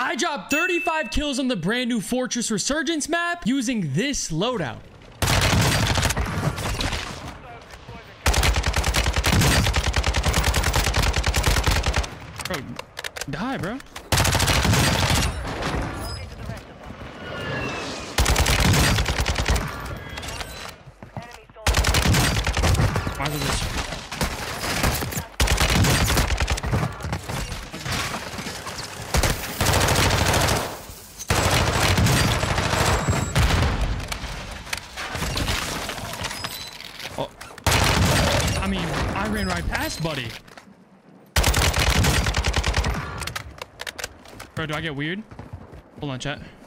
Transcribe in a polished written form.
I dropped 35 kills on the brand new Fortress Resurgence map using this loadout. Bro, die, bro. Why is this? Oh, I mean, I ran right past, buddy. Bro, do I get weird? Hold on, chat.